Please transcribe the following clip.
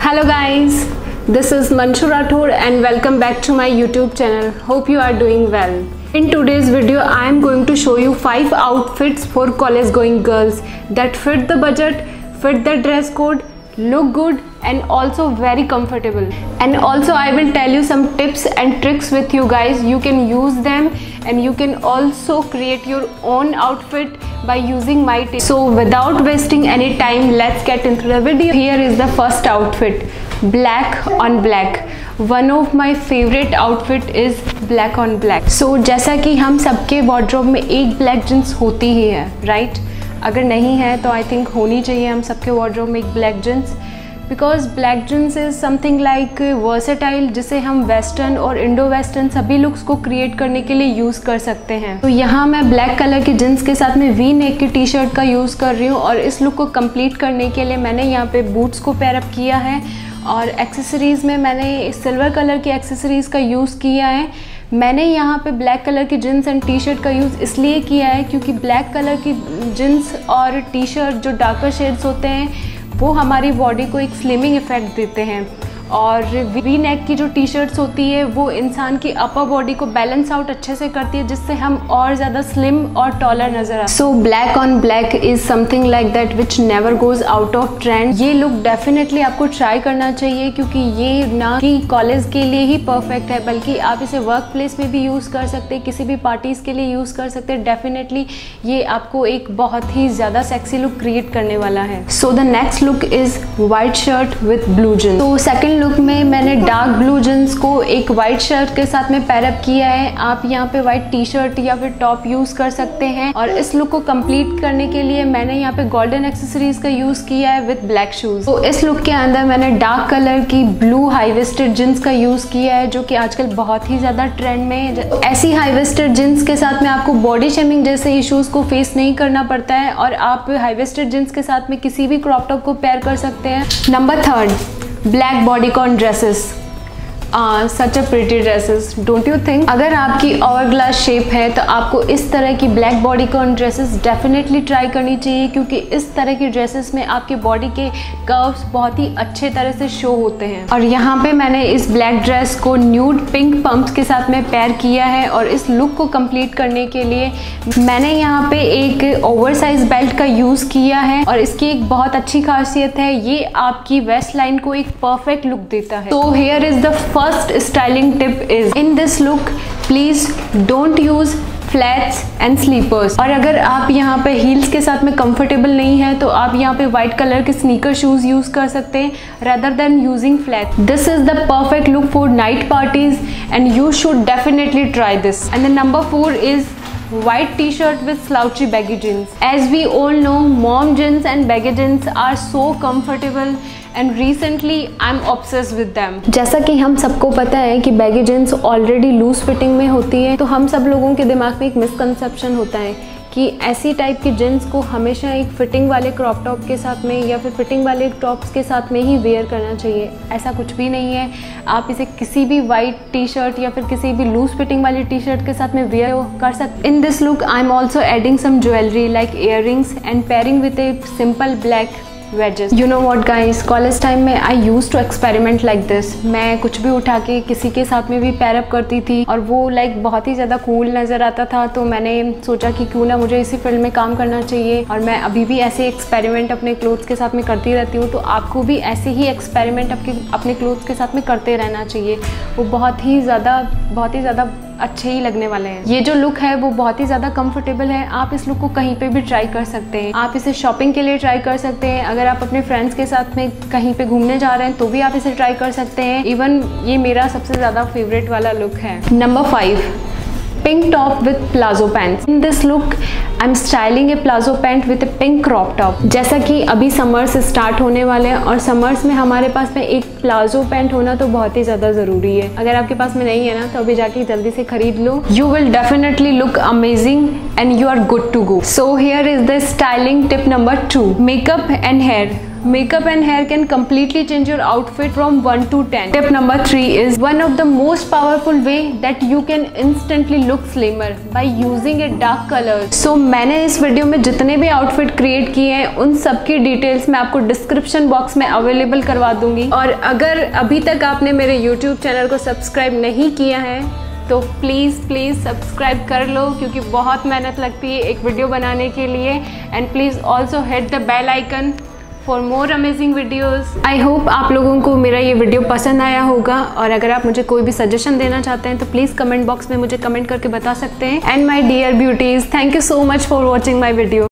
Hello guys, this is Manshu Rathod and welcome back to my YouTube channel. Hope you are doing well. In today's video, I am going to show you 5 outfits for college going girls that fit the budget, fit the dress code, look good and also very comfortable. And also I will tell you some tips and tricks with you guys. You can use them and you can also create your own outfit by using my tips. So without wasting any time, let's get into the video. Here is the first outfit, black on black. One of my favorite outfit is black on black. So जैसा कि हम सबके wardrobe में एक black jeans होती ही है, right? अगर नहीं है तो आई थिंक होनी चाहिए हम सबके वार्डरोब में एक black jeans, because black jeans is something like versatile, जिसे हम वेस्टर्न और इंडो वेस्टर्न सभी लुक्स को क्रिएट करने के लिए यूज़ कर सकते हैं. तो यहाँ मैं ब्लैक कलर की जींस के साथ में वी नेक की टी शर्ट का यूज़ कर रही हूँ और इस लुक को कंप्लीट करने के लिए मैंने यहाँ पे बूट्स को पेयर अप किया है और एक्सेसरीज़ में मैंने सिल्वर कलर की एक्सेसरीज़ का यूज़ किया है. मैंने यहाँ पे ब्लैक कलर की जीन्स एंड टी शर्ट का यूज़ इसलिए किया है क्योंकि ब्लैक कलर की जीन्स और टी शर्ट जो डार्कर शेड्स होते हैं वो हमारी बॉडी को एक स्लिमिंग इफेक्ट देते हैं और वी नेक की जो टी शर्ट्स होती है वो इंसान की अपर बॉडी को बैलेंस आउट अच्छे से करती है, जिससे हम और ज़्यादा स्लिम और टॉलर नज़र आते हैं. So black on black is something like that which never goes out of trend. ये लुक डेफिनेटली आपको ट्राई करना चाहिए क्योंकि ये ना कि कॉलेज के लिए ही परफेक्ट है, बल्कि आप इसे वर्क प्लेस में भी यूज़ कर सकते हैं, किसी भी पार्टीज़ के लिए यूज़ कर सकते हैं. डेफिनेटली ये आपको एक बहुत ही ज़्यादा सेक्सी लुक क्रिएट करने वाला है. So the next look is white shirt with blue jeans. तो सेकेंड लुक में मैंने डार्क ब्लू जींस को एक वाइट शर्ट के साथ में पैर अप किया है. आप यहाँ पे वाइट टी शर्ट या फिर टॉप यूज कर सकते हैं और इस लुक को कंप्लीट करने के लिए मैंने यहाँ पे गोल्डन एक्सेसरीज का यूज किया है विद ब्लैक शूज. तो इस लुक के अंदर मैंने डार्क कलर की ब्लू हाई वेस्टेड जींस का यूज किया है जो कि आजकल बहुत ही ज्यादा ट्रेंड में है. ऐसी हाई वेस्टेड जींस के साथ में आपको बॉडी शेमिंग जैसे इश्यूज को फेस नहीं करना पड़ता है और आप हाई वेस्टेड जींस के साथ में किसी भी क्रॉप टॉप को पेयर कर सकते हैं. Number third, black bodycon dresses. Such a pretty dresses, don't you think? अगर आपकी ऑवरग्लास शेप है तो आपको इस तरह की black bodycon dresses definitely try करनी चाहिए क्योंकि इस तरह की ड्रेसेस में आपके बॉडी के कर्व्स बहुत ही अच्छे तरह से शो होते हैं. और यहाँ पे मैंने इस ब्लैक ड्रेस को न्यूड पिंक पंप्स के साथ में पेयर किया है और इस लुक को कंप्लीट करने के लिए मैंने यहाँ पे एक ओवरसाइज बेल्ट का यूज़ किया है और इसकी एक बहुत अच्छी खासियत है, ये आपकी वेस्ट लाइन को एक परफेक्ट लुक देता है. तो here is the first styling tip is in this look please don't use flats and slippers. और अगर आप यहाँ पे हील्स के साथ में कंफर्टेबल नहीं है तो आप यहाँ पे वाइट कलर के स्नीकर शूज यूज कर सकते हैं rather than using flat. This is the perfect look for night parties and you should definitely try this. And the number 4 is white t-shirt with slouchy baggy jeans. As we all know, mom jeans and baggy jeans are so comfortable and recently I'm obsessed with them. जैसा कि हम सबको पता है कि baggy jeans already loose fitting में होती है, तो हम सब लोगों के दिमाग में एक मिसकंसेप्शन होता है कि ऐसी टाइप की जीन्स को हमेशा एक फिटिंग वाले क्रॉप टॉप के साथ में या फिर फिटिंग वाले टॉप्स के साथ में ही वेयर करना चाहिए. ऐसा कुछ भी नहीं है. आप इसे किसी भी वाइट टी शर्ट या फिर किसी भी लूज फिटिंग वाली टी शर्ट के साथ में वेयर कर सकते. In this look I am also adding some jewellery like earrings and pairing with a simple black wedges. You know what guys, college time में I used to experiment like this. मैं कुछ भी उठा के किसी के साथ में भी पैर अप करती थी और वो लाइक बहुत ही ज़्यादा कूल नज़र आता था, तो मैंने सोचा कि क्यों ना मुझे इसी फील्ड में काम करना चाहिए और मैं अभी भी ऐसे एक्सपेरिमेंट अपने क्लोथ्स के साथ में करती रहती हूँ. तो आपको भी ऐसे ही एक्सपेरिमेंट अपने क्लोथ्स के साथ में करते रहना चाहिए. वो बहुत ही ज़्यादा अच्छे ही लगने वाले हैं. ये जो लुक है वो बहुत ही ज़्यादा कंफर्टेबल है. आप इस लुक को कहीं पे भी ट्राई कर सकते हैं. आप इसे शॉपिंग के लिए ट्राई कर सकते हैं. अगर आप अपने फ्रेंड्स के साथ में कहीं पे घूमने जा रहे हैं तो भी आप इसे ट्राई कर सकते हैं. इवन ये मेरा सबसे ज़्यादा फेवरेट वाला लुक है. Number 5, pink top with plazo pants. In this look, I'm styling a plazo pant with a pink crop top. जैसा कि अभी समर्स स्टार्ट होने वाले हैं और समर्स में हमारे पास में एक प्लाजो पैंट होना तो बहुत ही ज़्यादा ज़रूरी है. अगर आपके पास में नहीं है ना तो अभी जाके जल्दी से खरीद लो. You will definitely look amazing and you are good to go. So here is the styling tip number 2, makeup and hair. Makeup and hair can completely change your outfit from 1 to 10. Tip number 3 is one of the most powerful way that you can instantly look slimmer by using a dark color. So मैंने इस video में जितने भी outfit create किए हैं उन सब की डिटेल्स मैं आपको डिस्क्रिप्शन बॉक्स में अवेलेबल करवा दूंगी। और अगर अभी तक आपने मेरे YouTube चैनल को सब्सक्राइब नहीं किया है तो प्लीज़ सब्सक्राइब कर लो, क्योंकि बहुत मेहनत लगती है एक वीडियो बनाने के लिए। And please also hit the bell icon for more amazing videos. I hope आप लोगों को मेरा ये वीडियो पसंद आया होगा, और अगर आप मुझे कोई भी सजेशन देना चाहते हैं तो प्लीज़ कमेंट बॉक्स में मुझे कमेंट करके बता सकते हैं। And my dear beauties, thank you so much for watching my video.